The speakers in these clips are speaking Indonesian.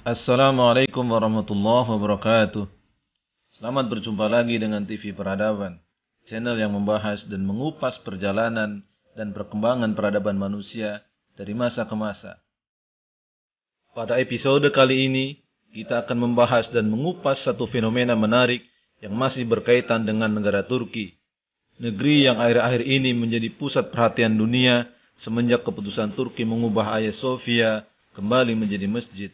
Assalamualaikum warahmatullahi wabarakatuh. Selamat berjumpa lagi dengan TV Peradaban, channel yang membahas dan mengupas perjalanan dan perkembangan peradaban manusia dari masa ke masa. Pada episode kali ini, kita akan membahas dan mengupas satu fenomena menarik yang masih berkaitan dengan negara Turki. Negeri yang akhir-akhir ini menjadi pusat perhatian dunia semenjak keputusan Turki mengubah Hagia Sophia kembali menjadi masjid.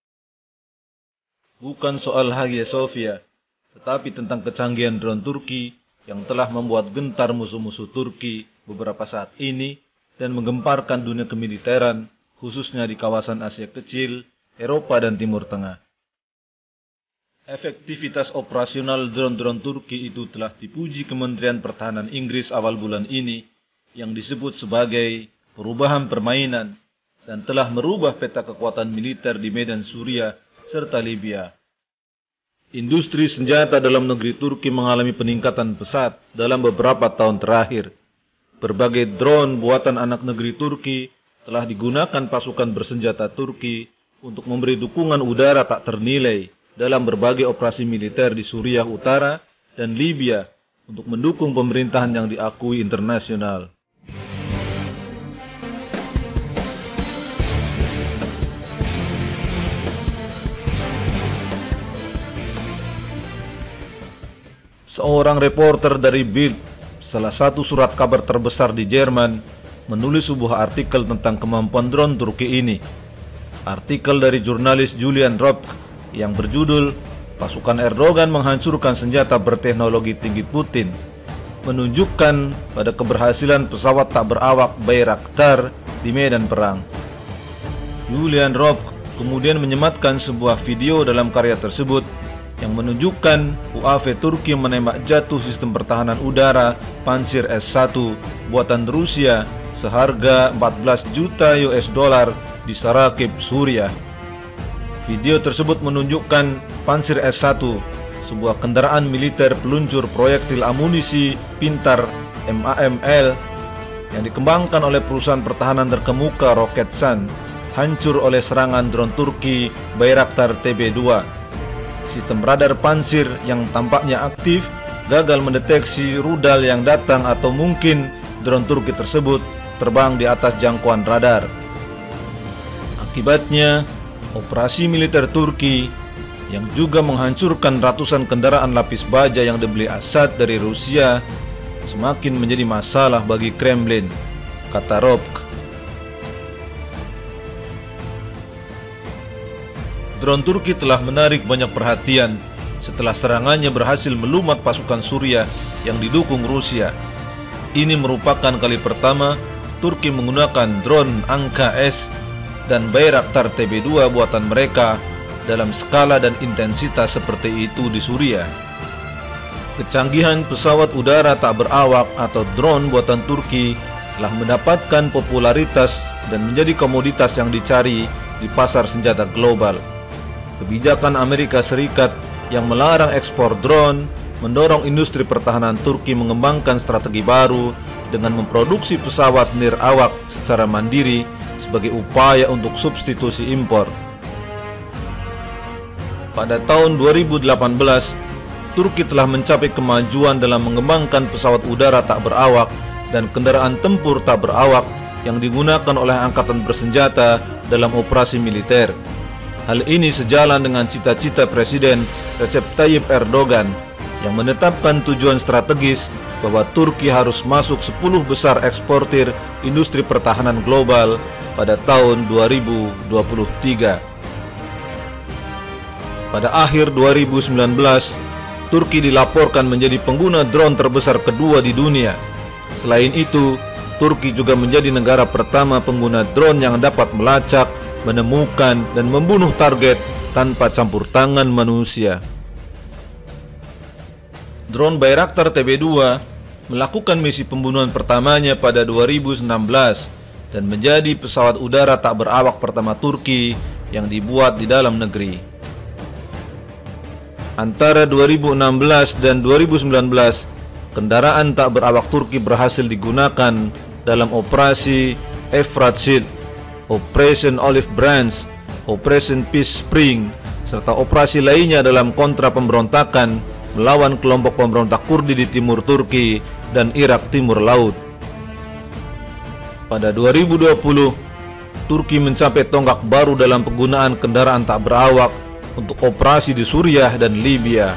Bukan soal Hagia Sophia, tetapi tentang kecanggihan drone Turki yang telah membuat gentar musuh-musuh Turki beberapa saat ini dan menggemparkan dunia kemiliteran, khususnya di kawasan Asia Kecil, Eropa dan Timur Tengah. Efektivitas operasional drone-drone Turki itu telah dipuji Kementerian Pertahanan Inggris awal bulan ini yang disebut sebagai perubahan permainan dan telah merubah peta kekuatan militer di medan Suriah serta Libya. Industri senjata dalam negeri Turki mengalami peningkatan pesat dalam beberapa tahun terakhir. Berbagai drone buatan anak negeri Turki telah digunakan pasukan bersenjata Turki untuk memberi dukungan udara tak ternilai dalam berbagai operasi militer di Suriah Utara dan Libya untuk mendukung pemerintahan yang diakui internasional. Seorang reporter dari Bild, salah satu surat kabar terbesar di Jerman, menulis sebuah artikel tentang kemampuan drone Turki ini. Artikel dari jurnalis Julian Robk yang berjudul "Pasukan Erdogan menghancurkan senjata berteknologi tinggi Putin" menunjukkan pada keberhasilan pesawat tak berawak Bayraktar di medan perang. Julian Robk kemudian menyematkan sebuah video dalam karya tersebut yang menunjukkan UAV Turki menembak jatuh sistem pertahanan udara Pantsir S-1 buatan Rusia seharga 14 juta US dollar di Sarakib, Suriah. Video tersebut menunjukkan Pantsir S-1, sebuah kendaraan militer peluncur proyektil amunisi pintar MAML yang dikembangkan oleh perusahaan pertahanan terkemuka Roketsan, hancur oleh serangan drone Turki Bayraktar TB2. Sistem radar Pantsir yang tampaknya aktif gagal mendeteksi rudal yang datang atau mungkin drone Turki tersebut terbang di atas jangkauan radar. Akibatnya, operasi militer Turki yang juga menghancurkan ratusan kendaraan lapis baja yang dibeli Assad dari Rusia semakin menjadi masalah bagi Kremlin, kata Robk. Drone Turki telah menarik banyak perhatian setelah serangannya berhasil melumat pasukan Suriah yang didukung Rusia. Ini merupakan kali pertama Turki menggunakan drone Anka-S dan Bayraktar TB2 buatan mereka dalam skala dan intensitas seperti itu di Suriah. Kecanggihan pesawat udara tak berawak atau drone buatan Turki telah mendapatkan popularitas dan menjadi komoditas yang dicari di pasar senjata global. Kebijakan Amerika Serikat yang melarang ekspor drone mendorong industri pertahanan Turki mengembangkan strategi baru dengan memproduksi pesawat nirawak secara mandiri sebagai upaya untuk substitusi impor. Pada tahun 2018, Turki telah mencapai kemajuan dalam mengembangkan pesawat udara tak berawak dan kendaraan tempur tak berawak yang digunakan oleh angkatan bersenjata dalam operasi militer. Hal ini sejalan dengan cita-cita Presiden Recep Tayyip Erdogan yang menetapkan tujuan strategis bahwa Turki harus masuk 10 besar eksportir industri pertahanan global pada tahun 2023. Pada akhir 2019, Turki dilaporkan menjadi pengguna drone terbesar kedua di dunia. Selain itu, Turki juga menjadi negara pertama pengguna drone yang dapat melacak, menemukan dan membunuh target tanpa campur tangan manusia. Drone Bayraktar TB2 melakukan misi pembunuhan pertamanya pada 2016 dan menjadi pesawat udara tak berawak pertama Turki yang dibuat di dalam negeri. Antara 2016 dan 2019, kendaraan tak berawak Turki berhasil digunakan dalam operasi Efrat Shield, Operation Olive Branch, Operation Peace Spring, serta operasi lainnya dalam kontra pemberontakan melawan kelompok pemberontak Kurdi di timur Turki dan Irak Timur Laut. Pada 2020, Turki mencapai tonggak baru dalam penggunaan kendaraan tak berawak untuk operasi di Suriah dan Libya.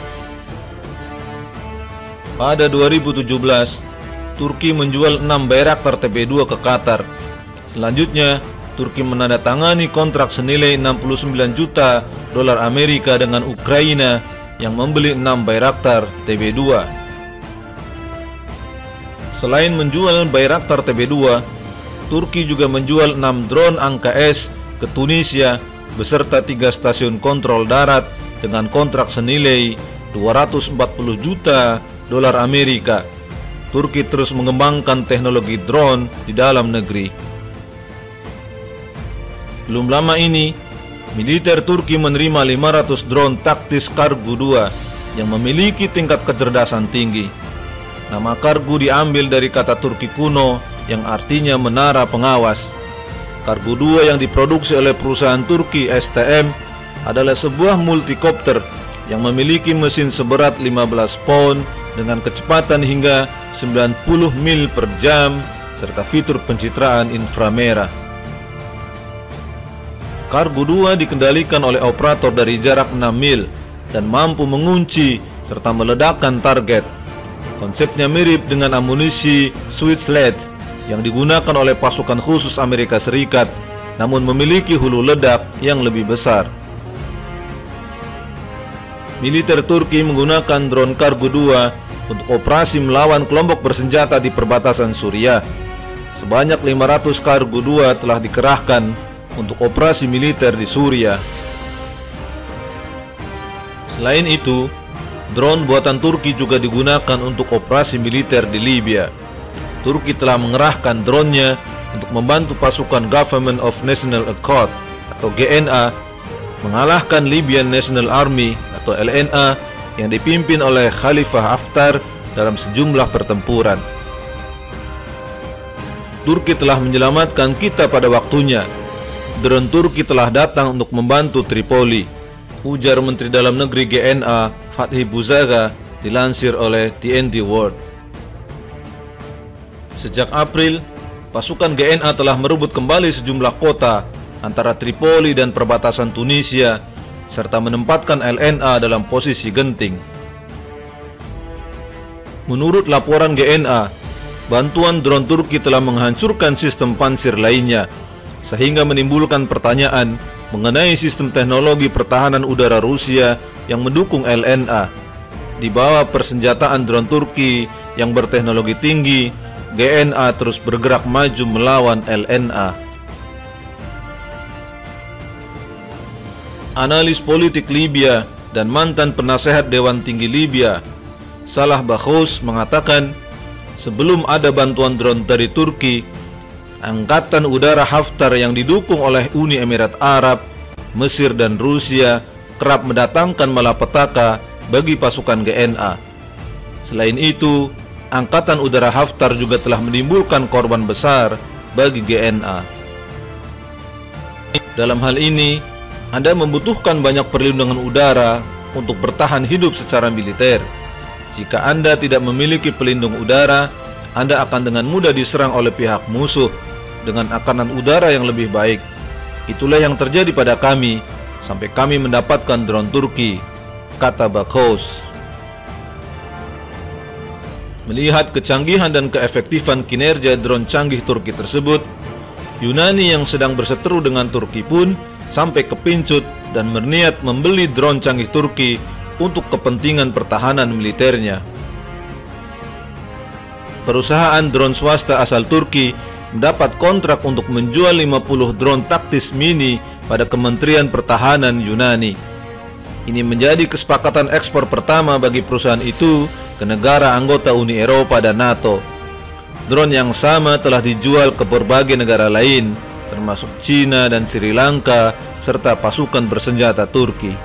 Pada 2017, Turki menjual 6 Bayraktar TB2 ke Qatar. Selanjutnya, Turki menandatangani kontrak senilai 69 juta dolar Amerika dengan Ukraina yang membeli 6 Bayraktar TB2. Selain menjual Bayraktar TB2, Turki juga menjual 6 drone ANKA-S ke Tunisia beserta 3 stasiun kontrol darat dengan kontrak senilai 240 juta dolar Amerika. Turki terus mengembangkan teknologi drone di dalam negeri. Belum lama ini, militer Turki menerima 500 drone taktis Kargu 2 yang memiliki tingkat kecerdasan tinggi. Nama Kargu diambil dari kata Turki kuno yang artinya menara pengawas. Kargu 2 yang diproduksi oleh perusahaan Turki STM adalah sebuah multikopter yang memiliki mesin seberat 15 pound dengan kecepatan hingga 90 mil per jam serta fitur pencitraan inframerah. Kargu 2 dikendalikan oleh operator dari jarak 6 mil dan mampu mengunci serta meledakkan target. Konsepnya mirip dengan amunisi Swiss Lead yang digunakan oleh pasukan khusus Amerika Serikat, namun memiliki hulu ledak yang lebih besar. Militer Turki menggunakan drone Kargu 2 untuk operasi melawan kelompok bersenjata di perbatasan Suriah. Sebanyak 500 Kargu 2 telah dikerahkan untuk operasi militer di Suriah. Selain itu, drone buatan Turki juga digunakan untuk operasi militer di Libya. Turki telah mengerahkan drone-nya untuk membantu pasukan Government of National Accord atau GNA mengalahkan Libyan National Army atau LNA yang dipimpin oleh Khalifah Haftar dalam sejumlah pertempuran. Turki telah menyelamatkan kita pada waktunya. Drone Turki telah datang untuk membantu Tripoli, ujar Menteri Dalam Negeri GNA Fathi Buzaga, dilansir oleh TNT World. Sejak April, pasukan GNA telah merebut kembali sejumlah kota antara Tripoli dan perbatasan Tunisia, serta menempatkan LNA dalam posisi genting. Menurut laporan GNA, bantuan drone Turki telah menghancurkan sistem pansir lainnya, sehingga menimbulkan pertanyaan mengenai sistem teknologi pertahanan udara Rusia yang mendukung LNA. Di bawah persenjataan drone Turki yang berteknologi tinggi, GNA terus bergerak maju melawan LNA. Analis politik Libya dan mantan penasehat Dewan Tinggi Libya, Salah Bakhous, mengatakan sebelum ada bantuan drone dari Turki, Angkatan Udara Haftar yang didukung oleh Uni Emirat Arab, Mesir dan Rusia kerap mendatangkan malapetaka bagi pasukan GNA. Selain itu, Angkatan Udara Haftar juga telah menimbulkan korban besar bagi GNA. Dalam hal ini, Anda membutuhkan banyak perlindungan udara untuk bertahan hidup secara militer. Jika Anda tidak memiliki pelindung udara, Anda akan dengan mudah diserang oleh pihak musuh dengan akanan udara yang lebih baik. Itulah yang terjadi pada kami sampai kami mendapatkan drone Turki, kata Bakhous. Melihat kecanggihan dan keefektifan kinerja drone canggih Turki tersebut, Yunani yang sedang berseteru dengan Turki pun sampai kepincut dan berniat membeli drone canggih Turki untuk kepentingan pertahanan militernya. Perusahaan drone swasta asal Turki mendapat kontrak untuk menjual 50 drone taktis mini pada Kementerian Pertahanan Yunani. Ini menjadi kesepakatan ekspor pertama bagi perusahaan itu ke negara anggota Uni Eropa dan NATO. Drone yang sama telah dijual ke berbagai negara lain, termasuk Cina dan Sri Lanka, serta pasukan bersenjata Turki.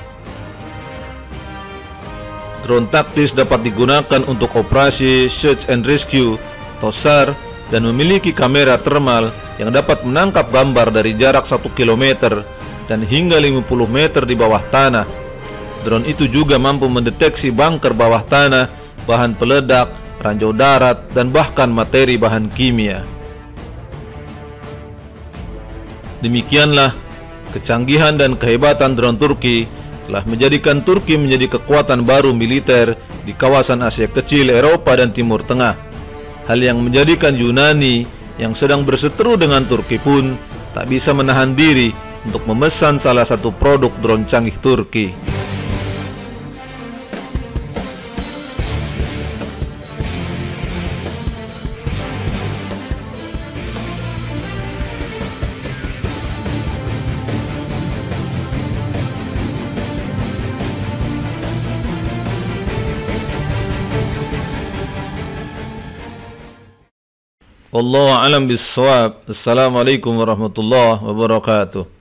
Drone taktis dapat digunakan untuk operasi Search and Rescue atau SAR dan memiliki kamera thermal yang dapat menangkap gambar dari jarak 1 km dan hingga 50 meter di bawah tanah. Drone itu juga mampu mendeteksi bunker bawah tanah, bahan peledak, ranjau darat, dan bahkan materi bahan kimia. Demikianlah, kecanggihan dan kehebatan drone Turki telah menjadikan Turki menjadi kekuatan baru militer di kawasan Asia Kecil, Eropa, dan Timur Tengah. Hal yang menjadikan Yunani yang sedang berseteru dengan Turki pun tak bisa menahan diri untuk memesan salah satu produk drone canggih Turki. Wallahu a'lam bishawab. Assalamualaikum warahmatullahi wabarakatuh.